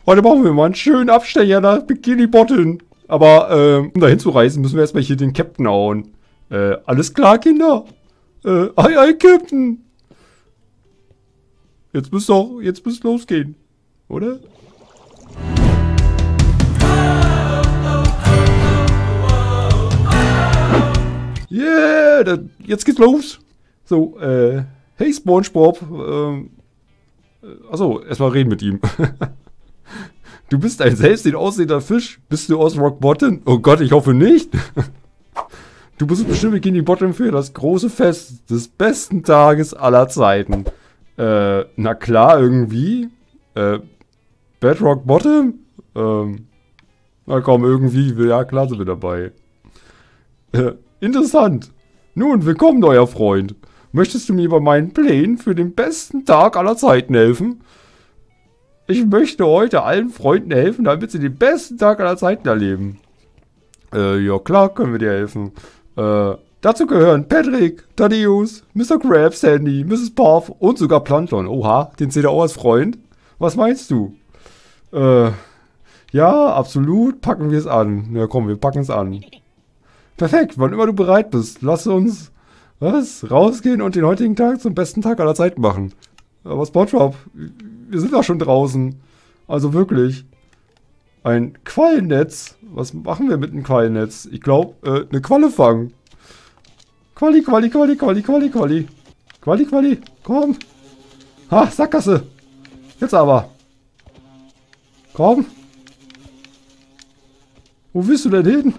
Heute machen wir mal einen schönen Abstecher nach Bikini Bottom. Aber, um da hinzureisen, müssen wir erstmal hier den Captain hauen. Alles klar, Kinder? Ei, Captain. Jetzt müsst losgehen. Oder? Yeah, jetzt geht's los. So, hey SpongeBob. Achso, erstmal reden mit ihm. Du bist ein selbstständig aussehender Fisch. Bist du aus Rock Bottom? Oh Gott, ich hoffe nicht. Du bist bestimmt Bikini Bottom für das große Fest des besten Tages aller Zeiten. Na klar, irgendwie. Bedrock Bottom? Na komm, irgendwie. Ja, klar sind wir dabei. Interessant. Nun, willkommen, neuer Freund. Möchtest du mir bei meinen Plänen für den besten Tag aller Zeiten helfen? Ich möchte heute allen Freunden helfen, damit sie den besten Tag aller Zeiten erleben. Ja klar, können wir dir helfen. Dazu gehören Patrick, Thaddeus, Mr. Krabs, Sandy, Mrs. Puff und sogar Plankton. Oha, den seht ihr auch als Freund? Was meinst du? Ja, absolut, packen wir es an. Ja komm, wir packen es an. Perfekt, wann immer du bereit bist, lass uns, rausgehen und den heutigen Tag zum besten Tag aller Zeiten machen. Aber SpongeBob, wir sind doch schon draußen. Also wirklich. Ein Quallennetz. Was machen wir mit einem Quallennetz? Ich glaube, eine Qualle fangen. Quali. Quali, komm. Ha, Sackgasse. Jetzt aber. Komm. Wo willst du denn hin?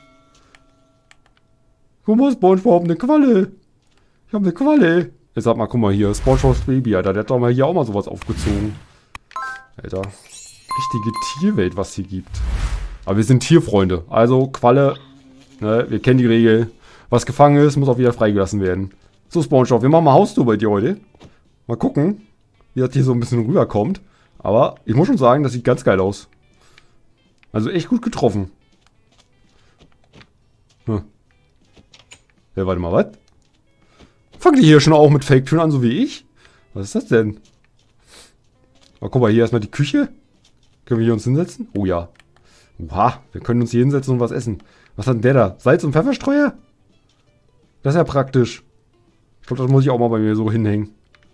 Guck mal, SpongeBob, eine Qualle. Ich habe eine Qualle. Jetzt sag mal, guck mal hier, SpongeBob's Baby, Alter. Der hat doch mal hier auch mal sowas aufgezogen. Alter. Richtige Tierwelt, was hier gibt. Aber wir sind Tierfreunde. Also, Qualle, ne, wir kennen die Regel. Was gefangen ist, muss auch wieder freigelassen werden. So, SpongeBob, wir machen mal Haustour bei dir heute. Mal gucken, wie das hier so ein bisschen rüberkommt. Aber ich muss schon sagen, das sieht ganz geil aus. Also echt gut getroffen. Hm. Ja, warte mal, was? Fangt ihr hier schon auch mit Fake-Türen an, so wie ich? Was ist das denn? Oh, guck mal, hier erstmal die Küche. Können wir hier uns hinsetzen? Oh ja. Oha, wir können uns hier hinsetzen und was essen. Was hat denn der da? Salz- und Pfefferstreuer? Das ist ja praktisch. Ich glaube, das muss ich auch mal bei mir so hinhängen.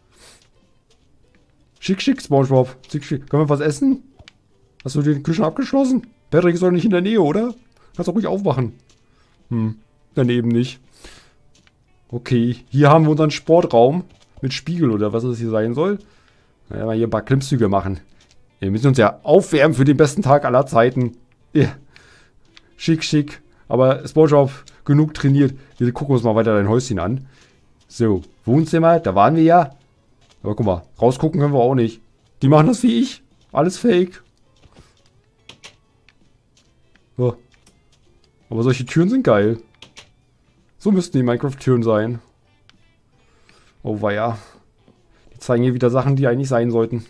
Schick, SpongeBob. Schick. Können wir was essen? Hast du den Küchen abgeschlossen? Patrick ist doch nicht in der Nähe, oder? Kannst doch ruhig aufwachen. Daneben nicht. Okay, hier haben wir unseren Sportraum mit Spiegel oder was es hier sein soll. Ja, mal hier ein paar Klimmzüge machen. Wir müssen uns ja aufwärmen für den besten Tag aller Zeiten. Yeah. Schick. Aber SpongeBob, genug trainiert. Wir gucken uns mal weiter dein Häuschen an. So, Wohnzimmer, da waren wir ja. Aber guck mal, rausgucken können wir auch nicht. Die machen das wie ich. Alles fake. So. Aber solche Türen sind geil. So müssten die Minecraft-Türen sein. Oh weia. Die zeigen hier wieder Sachen, die eigentlich sein sollten.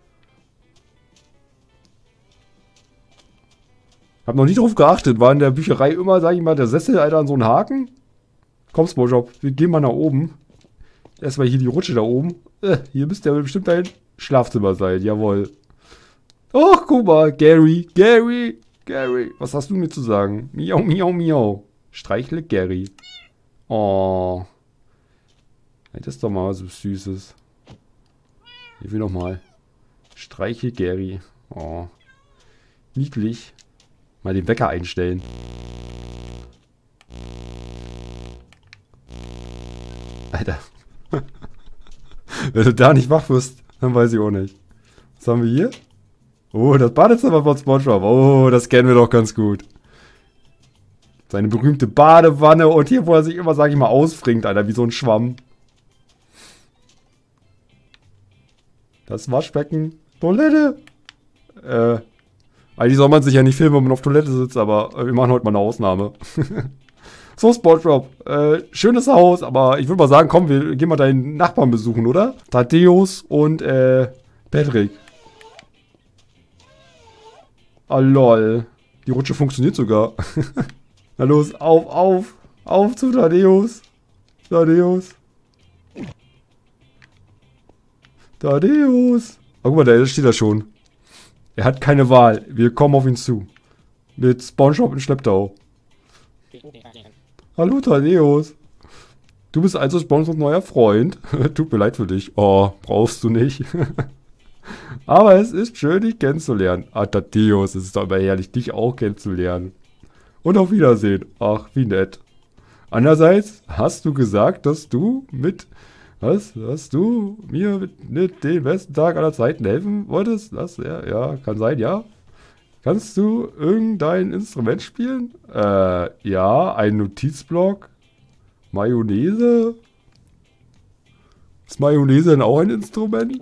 Hab noch nie drauf geachtet. War in der Bücherei immer, sag ich mal, der Sessel, Alter, an so einen Haken? Komm, SpongeBob, wir gehen mal nach oben. Erstmal hier die Rutsche da oben. Hier müsste ja bestimmt dein Schlafzimmer sein. Jawohl. Och, guck mal, Gary. Was hast du mir zu sagen? Miau. Streichle Gary. Oh. Das ist doch mal was Süßes. Hier will noch mal. Streiche Gary. Oh. Niedlich. Mal den Wecker einstellen. Alter. Wenn du da nicht wach wirst, dann weiß ich auch nicht. Was haben wir hier? Oh, das Badezimmer von SpongeBob. Oh, das kennen wir doch ganz gut. Seine berühmte Badewanne und hier, wo er sich immer, sag ich mal, ausfringt, Alter, wie so ein Schwamm. Das Waschbecken. Toilette. Eigentlich soll man sich ja nicht filmen, wenn man auf Toilette sitzt, aber wir machen heute mal eine Ausnahme. So, SpongeBob. Schönes Haus, aber ich würde mal sagen, komm, wir gehen mal deinen Nachbarn besuchen, oder? Thaddeus und, Patrick. Oh, lol. Die Rutsche funktioniert sogar. Na los, auf zu Thaddeus. Thaddeus. Oh, guck mal, da steht er schon. Er hat keine Wahl. Wir kommen auf ihn zu. Mit SpongeBob in Schlepptau. Hallo Thaddeus. Du bist also SpongeBobs neuer Freund. Tut mir leid für dich. Oh, brauchst du nicht. Aber es ist schön, dich kennenzulernen. Ah, Thaddeus, es ist doch immer herrlich, dich auch kennenzulernen. Und auf Wiedersehen. Ach, wie nett. Andererseits hast du gesagt, dass du mit... Was? Hast du mir mit den besten Tag aller Zeiten helfen wolltest? Das, ja, kann sein, ja. Kannst du irgendein Instrument spielen? Ja, ein Notizblock. Mayonnaise? Ist Mayonnaise denn auch ein Instrument?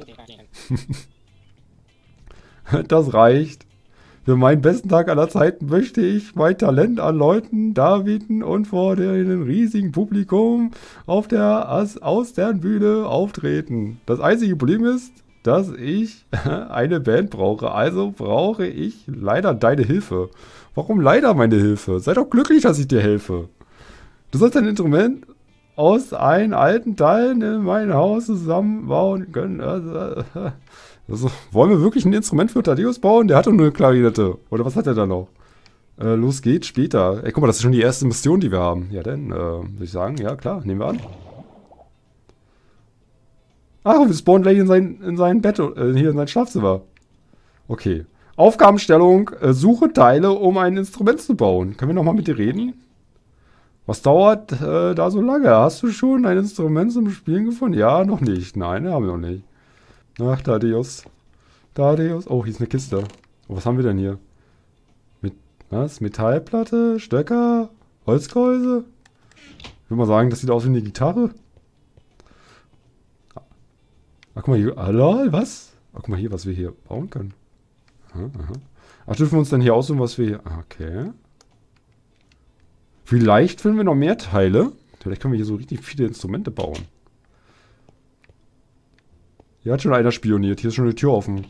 Das reicht. Für meinen besten Tag aller Zeiten möchte ich mein Talent an Leuten darbieten und vor dem riesigen Publikum auf der Austernbühne auftreten. Das einzige Problem ist, dass ich eine Band brauche. Also brauche ich leider deine Hilfe. Warum leider meine Hilfe? Sei doch glücklich, dass ich dir helfe. Du sollst ein Instrument aus einen alten Teilen in mein Haus zusammenbauen können. Also, wollen wir wirklich ein Instrument für Thaddeus bauen? Der hat doch nur eine Klarinette. Oder was hat er da noch? Los geht's, später. Ey, guck mal, das ist schon die erste Mission, die wir haben. Ja, dann, würde ich sagen, ja, klar, nehmen wir an. Ach, wir spawnen gleich in sein Bett, hier in sein Schlafzimmer. Okay. Aufgabenstellung, suche Teile, um ein Instrument zu bauen. Können wir nochmal mit dir reden? Was dauert da so lange? Hast du schon ein Instrument zum Spielen gefunden? Ja, noch nicht. Nein, haben wir noch nicht. Ach, Thaddeus. Thaddeus. Oh, hier ist eine Kiste. Oh, was haben wir denn hier? Was? Metallplatte? Stöcker? Holzgehäuse? Ich würde mal sagen, das sieht aus wie eine Gitarre. Ach, guck mal hier. Hallo, was? Ach, guck mal hier, was wir hier bauen können. Aha, aha. Ach, dürfen wir uns dann hier aussuchen, was wir hier... Okay. Vielleicht finden wir noch mehr Teile. Vielleicht können wir hier so richtig viele Instrumente bauen. Hier hat schon einer spioniert. Hier ist schon eine Tür offen.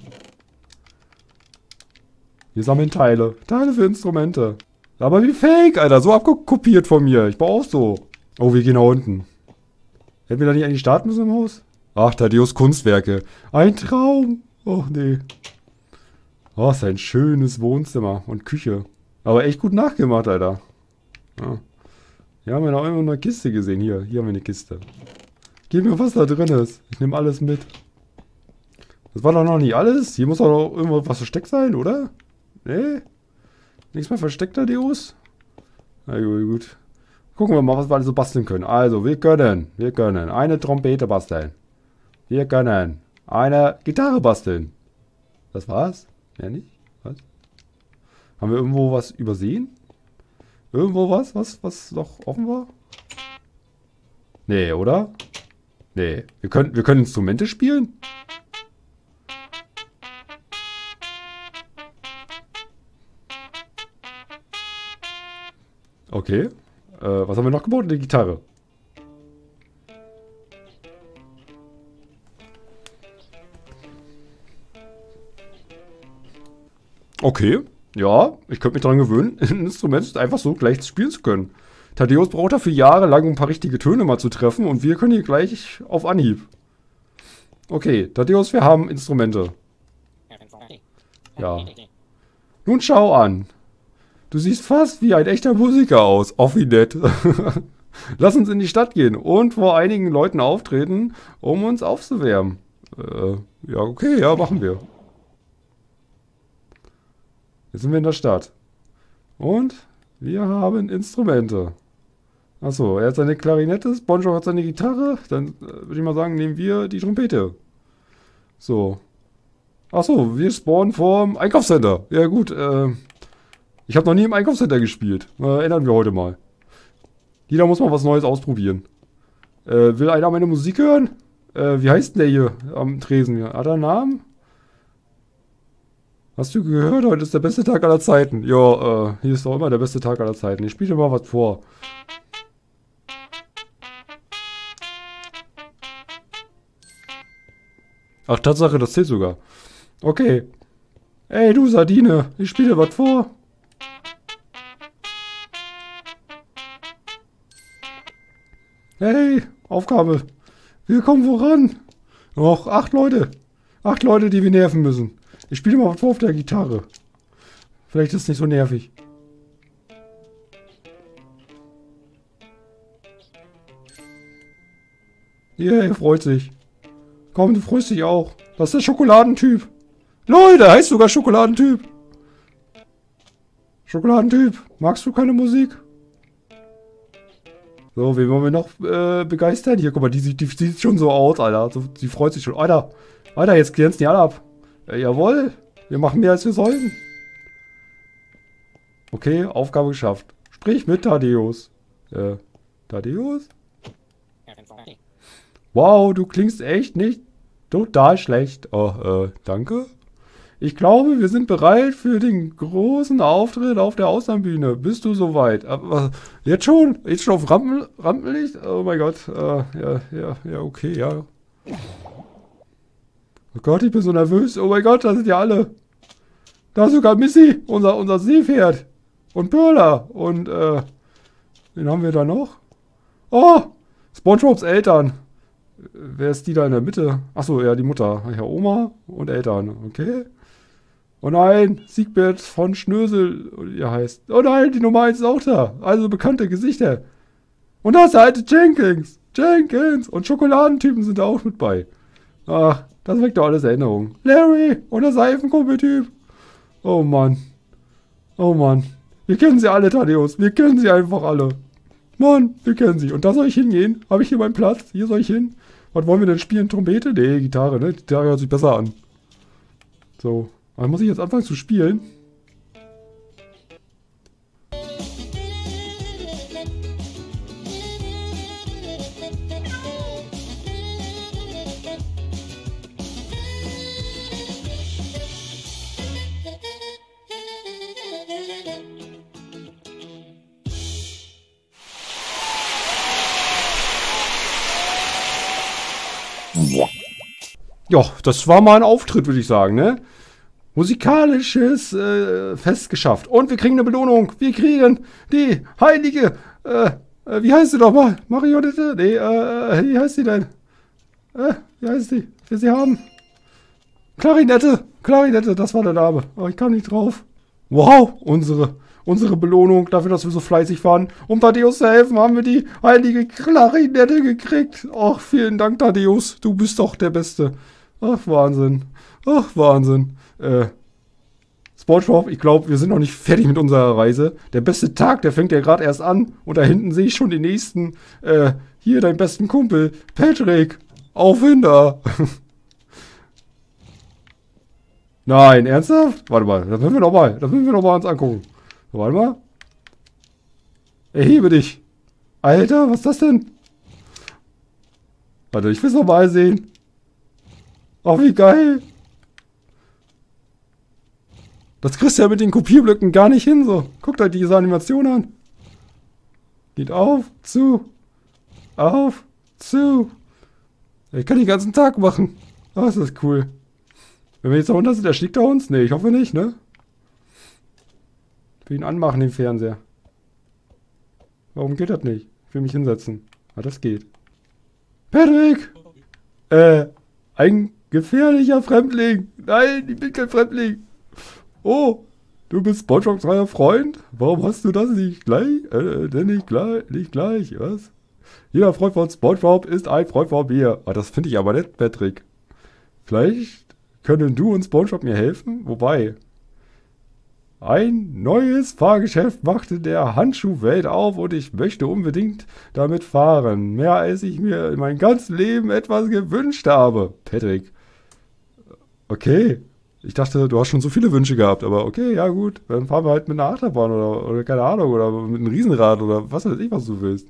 Wir sammeln Teile. Teile für Instrumente. Aber wie fake, Alter. So abkopiert von mir. Ich baue auch so. Oh, wir gehen nach unten. Hätten wir da nicht eigentlich starten müssen im Haus? Ach, Thaddeus Kunstwerke. Ein Traum. Och, nee. Oh, ist ein schönes Wohnzimmer und Küche. Aber echt gut nachgemacht, Alter. Ja. Hier haben wir noch immer eine Kiste gesehen. Hier haben wir eine Kiste. Gib mir, was da drin ist. Ich nehme alles mit. Das war doch noch nicht alles. Hier muss doch noch irgendwo was versteckt sein, oder? Nee? Nichts mehr versteckt, Thaddeus? Na gut. Gucken wir mal, was wir alles so basteln können. Also, wir können eine Trompete basteln. Wir können eine Gitarre basteln. Das war's? Ja, nicht? Was? Haben wir irgendwo was übersehen? Irgendwo was noch offen war? Nee, oder? Nee. Wir können Instrumente spielen? Okay. Was haben wir noch gebaut? Eine Gitarre. Okay. Ja, ich könnte mich daran gewöhnen, ein Instrument einfach so gleich spielen zu können. Thaddeus braucht dafür jahrelang, um ein paar richtige Töne mal zu treffen und wir können hier gleich auf Anhieb. Okay, Thaddeus, wir haben Instrumente. Ja. Nun schau an. Du siehst fast wie ein echter Musiker aus. Oh, wie nett. Lass uns in die Stadt gehen und vor einigen Leuten auftreten, um uns aufzuwärmen. Ja, okay, ja, machen wir. Jetzt sind wir in der Stadt. Und wir haben Instrumente. Achso, er hat seine Klarinette, SpongeBob hat seine Gitarre. Dann würde ich mal sagen, nehmen wir die Trompete. So. Achso, wir spawnen vorm Einkaufscenter. Ja gut, ich habe noch nie im Einkaufscenter gespielt. Ändern wir heute mal. Jeder muss mal was Neues ausprobieren. Will einer meine Musik hören? Wie heißt denn der hier am Tresen? Hat er einen Namen? Hast du gehört? Heute ist der beste Tag aller Zeiten. Ja, hier ist doch immer der beste Tag aller Zeiten. Ich spiele dir mal was vor. Ach, Tatsache, das zählt sogar. Okay. Ey, du Sardine, ich spiele dir was vor. Hey, Aufgabe. Wir kommen voran. Noch 8 Leute. 8 Leute, die wir nerven müssen. Ich spiele mal vor auf der Gitarre. Vielleicht ist es nicht so nervig. Yeah, er freut sich. Komm, du freust dich auch. Das ist der Schokoladentyp. Leute, der heißt sogar Schokoladentyp. Schokoladentyp, magst du keine Musik? So, wen wollen wir noch begeistern? Hier, guck mal, die sieht schon so aus, Alter. So, die freut sich schon. Alter, jetzt glänzen die alle ab. Jawohl, wir machen mehr als wir sollten. Okay, Aufgabe geschafft. Sprich mit Thaddeus. Thaddeus? Wow, du klingst echt nicht total schlecht. Oh, danke. Ich glaube, wir sind bereit für den großen Auftritt auf der Außenbühne. Bist du soweit? Jetzt schon? Jetzt schon auf Rampenlicht? Oh mein Gott. Ja, okay, ja. Oh Gott, ich bin so nervös. Oh mein Gott, da sind ja alle. Da ist sogar Missy, unser Seepferd. Und Perla. Und, wen haben wir da noch? Oh, SpongeBobs Eltern. Wer ist die da in der Mitte? Achso, ja, die Mutter. Ja, Oma und Eltern. Okay. Oh nein, Siegbert von Schnösel, ihr heißt. Oh nein, die Nummer 1 ist auch da. Also bekannte Gesichter. Und da ist der alte Jenkins. Und Schokoladentypen sind da auch mit bei. Ach, das weckt doch alles Erinnerungen. Larry und der Seifenkumpeltyp. Oh Mann. Wir kennen sie alle, Thaddeus. Wir kennen sie einfach alle. Mann, wir kennen sie. Und da soll ich hingehen? Habe ich hier meinen Platz? Hier soll ich hin? Was wollen wir denn spielen? Trompete? Nee, Gitarre, ne? Die Gitarre hört sich besser an. So. Aber muss ich jetzt anfangen zu spielen? Ja, das war mal ein Auftritt, würde ich sagen, ne? Musikalisches Fest geschafft. Und wir kriegen eine Belohnung. Wir kriegen die heilige, wie heißt sie doch mal? Marionette? Nee, wie heißt sie denn? Wie heißt sie? Will sie haben? Klarinette, das war der Name. Aber ich kam nicht drauf. Wow, unsere Belohnung dafür, dass wir so fleißig waren. Um Thaddeus zu helfen, haben wir die heilige Klarinette gekriegt. Ach, vielen Dank, Thaddeus. Du bist doch der Beste. Ach, Wahnsinn. SpongeBob, ich glaube, wir sind noch nicht fertig mit unserer Reise. Der beste Tag, der fängt ja gerade erst an. Und da hinten sehe ich schon den nächsten. Hier, deinen besten Kumpel. Patrick. Auf hin da. Nein, ernsthaft? Warte mal, das müssen wir noch mal uns angucken. So, warte mal. Erhebe dich. Alter, was ist das denn? Warte, ich will es noch mal sehen. Ach, wie geil. Das kriegst du ja mit den Kopierblöcken gar nicht hin, so. Guckt euch diese Animation an. Geht auf, zu. Auf, zu. Ich kann den ganzen Tag machen. Oh, ist das cool. Wenn wir jetzt da runter sind, erstickt er uns? Ne, ich hoffe nicht, ne? Ich will ihn anmachen, den Fernseher. Warum geht das nicht? Ich will mich hinsetzen. Ah, das geht. Patrick! Ein gefährlicher Fremdling. Nein, ich bin kein Fremdling. Oh, du bist SpongeBobs neuer Freund? Warum hast du das nicht gleich? Denn nicht gleich, was? Jeder Freund von SpongeBob ist ein Freund von mir. Ah, das finde ich aber nett, Patrick. Vielleicht können du und SpongeBob mir helfen? Wobei, ein neues Fahrgeschäft machte der Handschuhwelt auf und ich möchte unbedingt damit fahren. Mehr als ich mir in meinem ganzen Leben etwas gewünscht habe. Patrick. Okay. Ich dachte, du hast schon so viele Wünsche gehabt, aber okay, ja gut. Dann fahren wir halt mit einer Achterbahn oder keine Ahnung, oder mit einem Riesenrad oder was weiß ich, was du willst.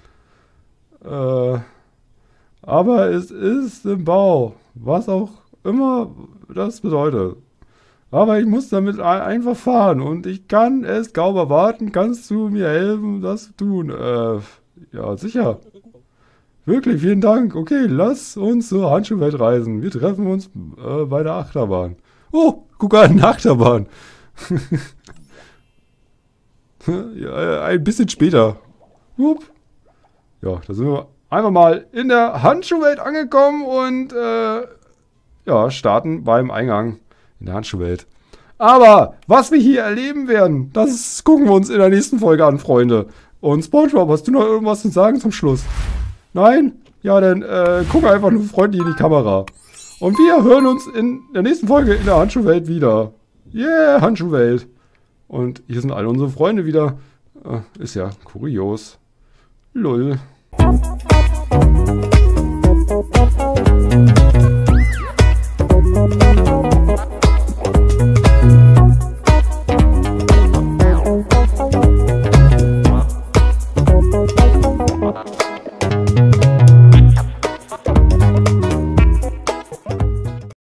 Aber es ist im Bau. Was auch immer das bedeutet. Aber ich muss damit einfach fahren und ich kann es kaum erwarten. Kannst du mir helfen, das zu tun? Ja, sicher. Wirklich, vielen Dank. Okay, lass uns zur Handschuhwelt reisen. Wir treffen uns bei der Achterbahn. Oh, guck an, eine Achterbahn. Ja, ein bisschen später. Upp. Ja, da sind wir einfach mal in der Handschuhwelt angekommen und ja, starten beim Eingang. In der Handschuhwelt. Aber was wir hier erleben werden, das gucken wir uns in der nächsten Folge an, Freunde. Und SpongeBob, hast du noch irgendwas zu sagen zum Schluss? Nein? Ja, dann guck einfach nur freundlich in die Kamera. Und wir hören uns in der nächsten Folge in der Handschuhwelt wieder. Yeah, Handschuhwelt. Und hier sind alle unsere Freunde wieder. Ist ja kurios. Lull.